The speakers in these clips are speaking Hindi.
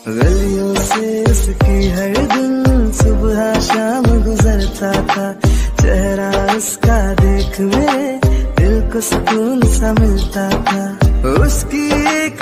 गलियों से उसकी हर दिन सुबह शाम गुजरता था, चेहरा उसका देख मेरे दिल को सुकून सा मिलता था। उसकी एक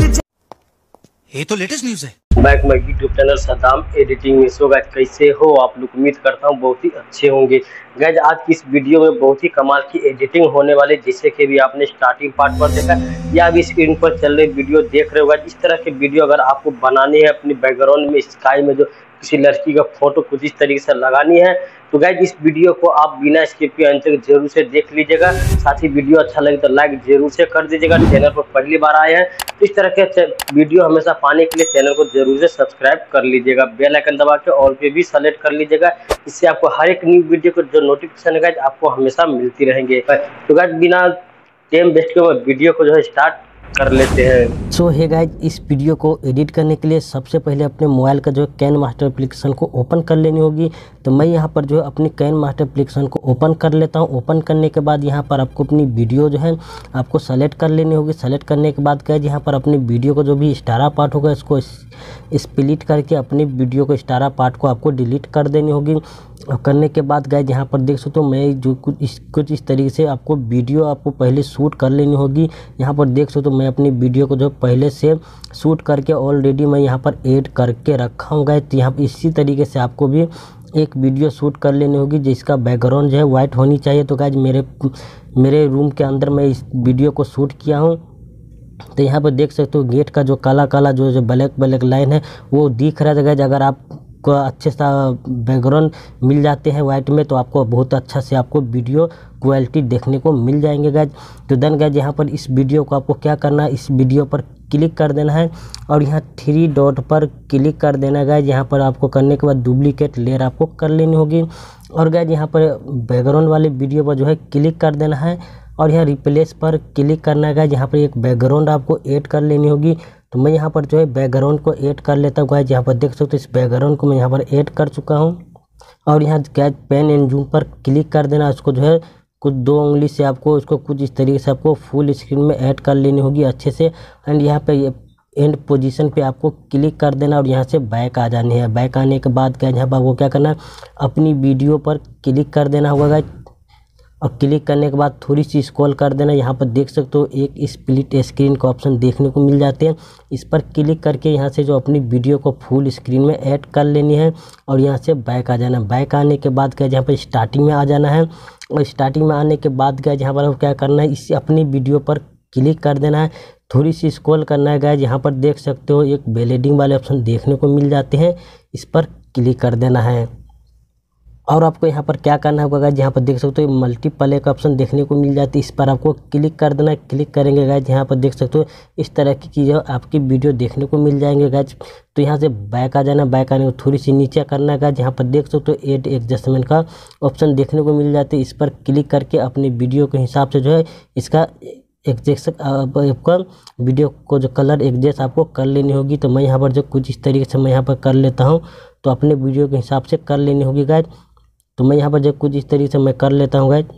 ये तो लेटेस्ट न्यूज़ है। Back my YouTube channel Saddam editing में। सो गाइस कैसे हो आप लोग, उम्मीद करता हूँ बहुत ही अच्छे होंगे। गाइस आज की इस वीडियो में बहुत ही कमाल की एडिटिंग होने वाले, जैसे कि भी आपने स्टार्टिंग पार्ट पर देखा या अभी स्क्रीन पर चल रही वीडियो देख रहे हो। गाइस इस तरह के वीडियो अगर आपको बनानी है अपनी बैकग्राउंड में स्काई में जो किसी लड़की का फोटो कुछ इस तरीके से लगानी है, तो गाइस इस वीडियो को आप बिना स्किप के अंत तक जरूर से देख लीजिएगा। साथ ही वीडियो अच्छा लगे तो लाइक जरूर से कर दीजिएगा। चैनल पर पहली बार आए हैं तो इस तरह के वीडियो हमेशा पाने के लिए चैनल को जरूर से सब्सक्राइब कर लीजिएगा। बेल आइकन दबा के ऑल पे भी सेलेक्ट कर लीजिएगा, इससे आपको हर एक न्यू वीडियो को जो नोटिफिकेशन है गाइस आपको हमेशा मिलती रहेंगे। तो गाइस बिना टाइम वेस्ट के वीडियो को जो है स्टार्ट कर लेते हैं। सो हे गाइज, इस वीडियो को एडिट करने के लिए सबसे पहले अपने मोबाइल का जो है कैन मास्टर एप्लीकेशन को ओपन कर लेनी होगी। तो मैं यहाँ पर जो है अपनी कैन मास्टर एप्लीकेशन को ओपन कर लेता हूँ। ओपन करने के बाद यहाँ पर आपको अपनी वीडियो जो है आपको सेलेक्ट कर लेनी होगी। सेलेक्ट करने के बाद गाइज यहाँ पर अपनी वीडियो को जो भी स्टारा पार्ट होगा इसको स्प्लिट करके अपनी वीडियो को स्टारा पार्ट को आपको डिलीट कर देनी होगी। और करने के बाद गाइज यहाँ पर देख सकते हो मैं जो कुछ इस तरीके से आपको वीडियो आपको पहले शूट कर लेनी होगी। यहाँ पर देख सकते हो मैं अपनी वीडियो को जो पहले से शूट करके ऑलरेडी मैं यहाँ पर ऐड करके रखा हूँ गाइज। तो यहाँ पर इसी तरीके से आपको भी एक वीडियो शूट कर लेनी होगी जिसका बैकग्राउंड जो है वाइट होनी चाहिए। तो गाइज मेरे रूम के अंदर मैं इस वीडियो को शूट किया हूँ। तो यहाँ पर देख सकते हो गेट का जो काला काला जो ब्लैक लाइन है वो दिख रहा है गाइज। अगर आप को अच्छे सा बैकग्राउंड मिल जाते हैं वाइट में तो आपको बहुत अच्छा से आपको वीडियो क्वालिटी देखने को मिल जाएंगे गाइज। तो देन गाइज यहाँ पर इस वीडियो को आपको क्या करना है, इस वीडियो पर क्लिक कर देना है और यहाँ 3 डॉट पर क्लिक कर देना है गाइज। यहाँ पर आपको करने के बाद डुप्लीकेट लेयर आपको कर लेनी होगी और गाइज यहाँ पर बैकग्राउंड वाले वीडियो पर जो है क्लिक कर देना है और यहाँ रिप्लेस पर क्लिक करना है गाइज। यहाँ पर एक बैकग्राउंड आपको ऐड कर लेनी होगी। तो मैं यहाँ पर जो है बैकग्राउंड को ऐड कर लेता हूँ गाइज। यहाँ पर देख सकते हो इस बैकग्राउंड को मैं यहाँ पर ऐड कर चुका हूँ और यहाँ गाइज पेन एंड जूम पर क्लिक कर देना। उसको जो है कुछ 2 उंगली से आपको उसको कुछ इस तरीके से आपको फुल स्क्रीन में ऐड कर लेनी होगी अच्छे से। एंड यहाँ पे एंड पोजीशन पे आपको क्लिक कर देना और यहाँ से बैक आ जानी है। बैक आने के बाद गाइज यहाँ पर आपको क्या करना है, अपनी वीडियो पर क्लिक कर देना होगा गाइज और क्लिक करने के बाद थोड़ी सी स्क्रॉल कर देना। यहाँ पर देख सकते हो एक स्प्लिट स्क्रीन का ऑप्शन देखने को मिल जाते हैं। इस पर क्लिक करके यहाँ से जो अपनी वीडियो को फुल स्क्रीन में ऐड कर लेनी है और यहाँ से बैक आ जाना। बैक आने के बाद क्या यहाँ पर स्टार्टिंग में आ जाना है और स्टार्टिंग में आने के बाद क्या यहाँ पर क्या करना है, इस अपनी वीडियो पर क्लिक कर देना है, थोड़ी सी स्क्रॉल करना है गाइज। यहाँ पर देख सकते हो एक ब्लेंडिंग वाले ऑप्शन देखने को मिल जाते हैं, इस पर क्लिक कर देना है और आपको यहाँ पर क्या करना होगा गाइज, यहाँ पर देख सकते हो मल्टीप्ले का ऑप्शन देखने को मिल जाती है, इस पर आपको क्लिक कर देना है। क्लिक करेंगे गाइज यहाँ पर देख सकते हो इस तरह की चीज़ें आपकी वीडियो देखने को मिल जाएंगे गाइज। तो यहाँ से बैक आ जाना, बैक आने को थोड़ी सी नीचे करना है गाइज। यहाँ पर देख सकते हो एड एडजस्टमेंट का ऑप्शन देखने को मिल जाती है, इस पर क्लिक करके अपनी वीडियो के हिसाब से जो है इसका एग्जैक्ट आपका वीडियो को जो कलर एडजस्ट आपको कर लेनी होगी। तो मैं यहाँ पर जो कुछ इस तरीके से मैं यहाँ पर कर लेता हूँ, तो अपने वीडियो के हिसाब से कर लेनी होगी गाइज। तो मैं यहाँ पर जो कुछ इस तरीके से मैं कर लेता हूँ गाइज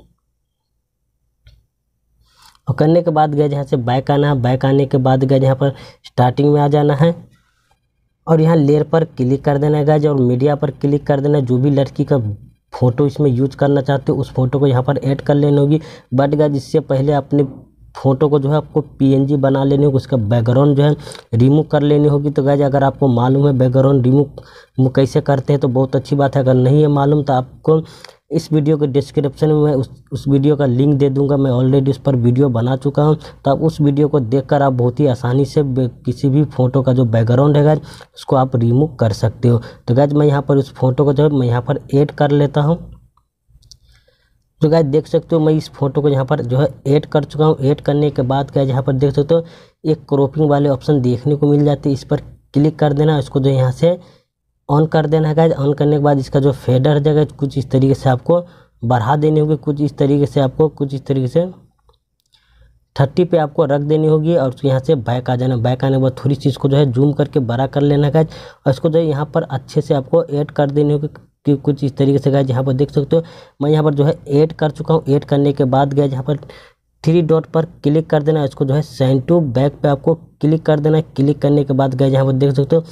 और करने के बाद गाइज यहाँ से बैक आना है। बैक आने के बाद गाइज यहाँ पर स्टार्टिंग में आ जाना है और यहाँ लेयर पर क्लिक कर देना है गाइज और मीडिया पर क्लिक कर देना है। जो भी लड़की का फोटो इसमें यूज करना चाहते हो उस फोटो को यहाँ पर ऐड कर लेनी होगी। बट गाइज इससे पहले अपने फोटो को जो है आपको PNG बना लेनी होगी, उसका बैकग्राउंड जो है रिमूव कर लेनी होगी। तो गाइज अगर आपको मालूम है बैकग्राउंड रिमूव कैसे करते हैं तो बहुत अच्छी बात है। अगर नहीं है मालूम तो आपको इस वीडियो के डिस्क्रिप्शन में उस वीडियो का लिंक दे दूंगा। मैं ऑलरेडी उस पर वीडियो बना चुका हूं, तो आप उस वीडियो को देखकर आप बहुत ही आसानी से किसी भी फोटो का जो बैकग्राउंड है गाइज उसको आप रिमूव कर सकते हो। तो गाइज मैं यहाँ पर उस फोटो को जो है मैं यहाँ पर ऐड कर लेता हूँ। तो गाइज देख सकते हो मैं इस फोटो को यहाँ पर जो है ऐड कर चुका हूँ। ऐड करने के बाद गाइज यहाँ पर देख सकते हो एक क्रॉपिंग वाले ऑप्शन देखने को मिल जाती है, इस पर क्लिक कर देना, इसको जो यहाँ से ऑन कर देना है गाइज। ऑन करने के बाद इसका जो फेडर है गाइज कुछ इस तरीके से आपको बढ़ा देनी होगी, कुछ इस तरीके से 30 पे आपको रख देनी होगी और यहाँ से बैक आ जाना। बैक आने के बाद थोड़ी सी इसको जो है जूम करके बड़ा कर लेना गाइज और इसको जो है यहाँ पर अच्छे से आपको ऐड कर देनी होगी कि कुछ इस तरीके से गाइज। यहाँ पर देख सकते हो मैं यहाँ पर जो है ऐड कर चुका हूँ। ऐड करने के बाद गाइज यहाँ पर 3 डॉट पर क्लिक कर देना, इसको जो है सेंड टू बैक पे आपको क्लिक कर देना। क्लिक करने के बाद गाइज यहाँ पर देख सकते हो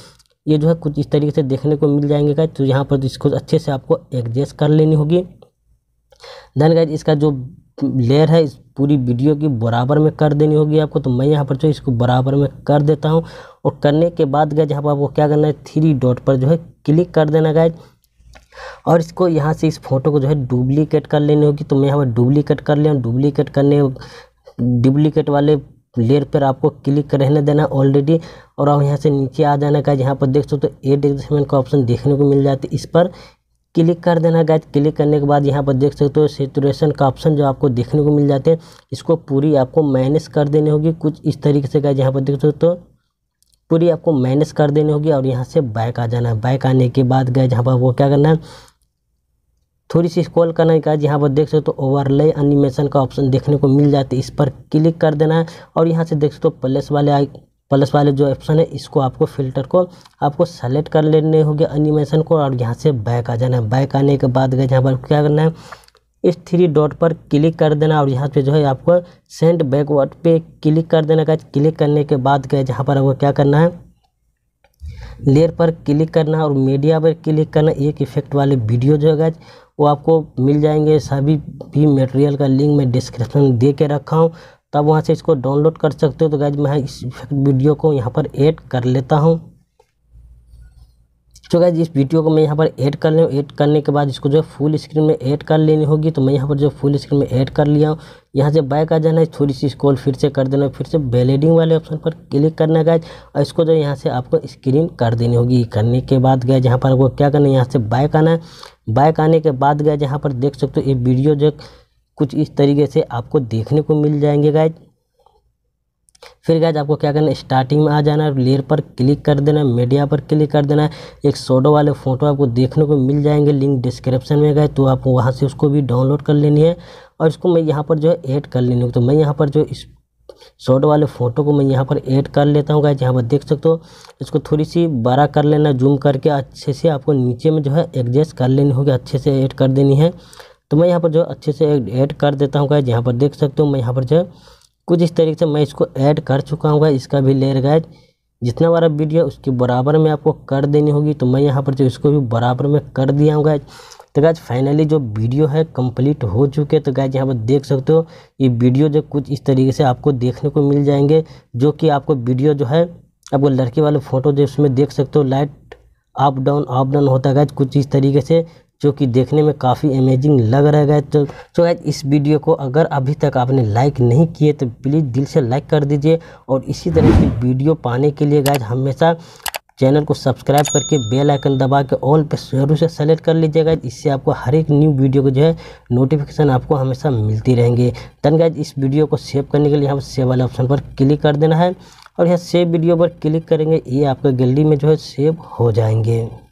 ये जो है कुछ इस तरीके से देखने को मिल जाएंगे गाइज। तो यहाँ पर इसको अच्छे से आपको एडजस्ट कर लेनी होगी। देन गाइज इसका जो लेयर है इस पूरी वीडियो की बराबर में कर देनी होगी आपको। तो मैं यहाँ पर जो इसको बराबर में कर देता हूँ, और करने के बाद गाइज यहाँ पर आपको क्या करना है, 3 डॉट पर जो है क्लिक कर देना गाइज, और इसको यहाँ से इस फोटो को जो है डुप्लीकेट कर लेनी होगी। तो मैं यहाँ पर डुप्लीकेट कर लिया। डुप्लीकेट वाले लेयर पर आपको क्लिक रहने देना ऑलरेडी, और आप यहाँ से नीचे आ जाना गाइज। यहाँ पर देख सकते हो एड एडजस्टमेंट का ऑप्शन देखने को मिल जाता है, इस पर क्लिक कर देना गाइज। क्लिक करने के बाद यहाँ पर देख सकते हो सैचुरेशन का ऑप्शन जो आपको देखने को मिल जाते हैं, इसको पूरी आपको माइनस कर देनी होगी कुछ इस तरीके से गाइज। यहाँ पर देख सकते हो पूरी आपको माइनस कर देनी होगी, और यहाँ से बैक आ जाना है। बैक आने के बाद गाइज यहाँ पर वो क्या करना है, थोड़ी सी स्क्रॉल करना है गाइज। यहाँ पर देख सकते हो ओवरले एनिमेशन का ऑप्शन देखने को मिल जाते हैं, इस पर क्लिक कर देना है, और यहाँ से देख सकते हो प्लस वाले जो ऑप्शन है इसको आपको फिल्टर को आपको सेलेक्ट कर लेने होंगे एनिमेशन को, और यहाँ से बैक आ जाना है। बैक आने के बाद गाइज यहाँ पर क्या करना है, इस 3 डॉट पर क्लिक कर देना, और यहाँ पे जो है आपको सेंड बैकवर्ड पे क्लिक कर देना गाइज। क्लिक करने के बाद गाइज यहाँ पर आपको क्या करना है, लेयर पर क्लिक करना है और मीडिया पर क्लिक करना। एक इफेक्ट वाले वीडियो जो है गाइज वो आपको मिल जाएंगे, सभी भी मटेरियल का लिंक मैं डिस्क्रिप्शन में दे के रखा हूँ, तब वहाँ से इसको डाउनलोड कर सकते हो। तो गाइज मैं इस इफेक्ट वीडियो को यहाँ पर ऐड कर लेता हूँ। तो गाइज इस वीडियो को मैं यहाँ पर ऐड कर लूँ। ऐड करने के बाद इसको जो है फुल स्क्रीन में ऐड कर लेनी होगी। तो मैं यहाँ पर जो फुल स्क्रीन में ऐड कर लिया हूँ। यहाँ से बैक आ जाना है, थोड़ी सी स्क्रॉल फिर से कर देना है, फिर से ब्लेंडिंग वाले ऑप्शन पर क्लिक करना है गाइज, और इसको जो यहाँ से आपको स्क्रीन कर देनी होगी। करने के बाद गाइज यहाँ पर आपको क्या करना है, यहाँ से बैक आना है। बैक आने के बाद गाइज यहाँ पर देख सकते हो ये वीडियो जो कुछ इस तरीके से आपको देखने को मिल जाएंगे गाइज। फिर गाइज आपको क्या करना है, स्टार्टिंग में आ जाना है, लेयर पर क्लिक कर देना है, मीडिया पर क्लिक कर देना है। एक शैडो वाले फोटो आपको देखने को मिल जाएंगे, लिंक डिस्क्रिप्शन में गाइज, तो आप वहां से उसको भी डाउनलोड कर लेनी है, और इसको मैं यहाँ पर जो है ऐड कर लेनी है। तो मैं यहाँ पर जो इस शैडो वाले फोटो को मैं यहाँ पर ऐड कर लेता हूँ गाइज। यहाँ पर देख सकते हो इसको थोड़ी सी बड़ा कर लेना, जूम करके अच्छे से आपको नीचे में जो है एडजस्ट कर लेनी होगी, अच्छे से ऐड कर देनी है। तो मैं यहाँ पर जो अच्छे से ऐड कर देता हूँ गाइज। यहाँ पर देख सकते हो मैं यहाँ पर जो है कुछ इस तरीके से मैं इसको ऐड कर चुका हूँ गाइज। इसका भी लेयर गाइज जितना बड़ा वीडियो है उसके बराबर में आपको कर देनी होगी। तो मैं यहाँ पर जो इसको भी बराबर में कर दिया हूँ गाइज। तो गाइज फाइनली जो वीडियो है कंप्लीट हो चुके। तो गाइज यहाँ पर देख सकते हो ये वीडियो जो कुछ इस तरीके से आपको देखने को मिल जाएंगे, जो कि आपको वीडियो जो है आपको लड़के वाले फोटो जो उसमें देख सकते हो लाइट अप डाउन होता है गाइज कुछ इस तरीके से, जो कि देखने में काफ़ी अमेजिंग लग रहा है गाइज। तो गाइज इस वीडियो को अगर अभी तक आपने लाइक नहीं किए तो प्लीज़ दिल से लाइक कर दीजिए, और इसी तरह की वीडियो पाने के लिए गाइज हमेशा चैनल को सब्सक्राइब करके बेल आइकन दबा के ऑल पे जरूर से सेलेक्ट कर लीजिएगा। इससे आपको हर एक न्यू वीडियो को जो है नोटिफिकेशन आपको हमेशा मिलती रहेंगे। देन गाइज इस वीडियो को सेव करने के लिए यहाँ पर सेव वाले ऑप्शन पर क्लिक कर देना है, और यहाँ सेव वीडियो पर क्लिक करेंगे, ये आपका गैलरी में जो है सेव हो जाएंगे।